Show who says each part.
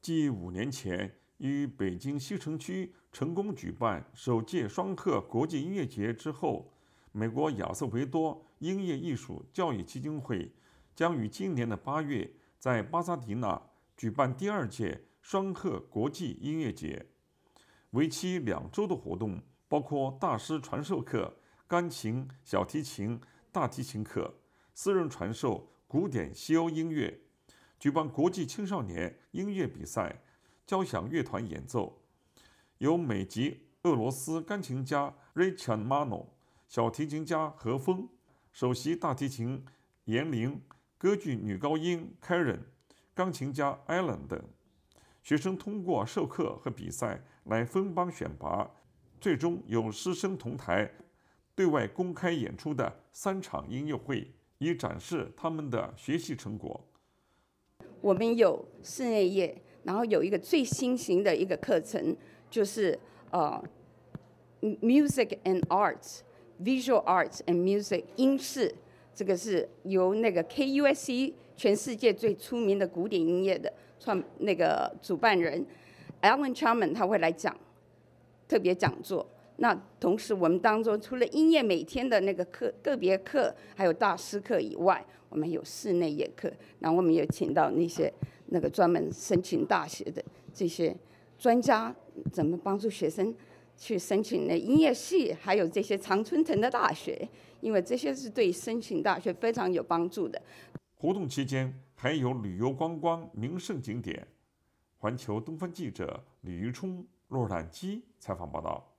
Speaker 1: 继5年前于北京西城区成功举办首届双鹤国际音乐节之后，美国亚瑟维多音乐艺术教育基金会将于今年的8月在巴萨迪纳举办第2届双鹤国际音乐节。为期2周的活动包括大师传授课、钢琴、小提琴、大提琴课、私人传授古典西欧音乐，举办国际青少年音乐比赛、交响乐团演奏，由美籍俄罗斯钢琴家 Richard Mano、小提琴家何峰、首席大提琴严玲、歌剧女高音 Karen、钢琴家 Alan 等。学生通过授课和比赛来分班选拔，最终由师生同台对外公开演出的3场音乐会，以展示他们的学习成果。
Speaker 2: 我们有室内乐，然后有一个最新型的一个课程，就是Music and Arts, Visual Arts and Music 音视，这个是由那个 KUSC 全世界最出名的古典音乐的那个主办人 Alan Chapman 他会来讲特别讲座。那同时我们当中除了音乐每天的那个课个别课，还有大师课以外，我们有室内乐课，然后我们也请到那个专门申请大学的这些专家，怎么帮助学生去申请的音乐系，还有这些常春藤的大学，因为这些是对申请大学非常有帮助的。
Speaker 1: 活动期间还有旅游观光名胜景点。环球东方记者李于冲、洛杉矶采访报道。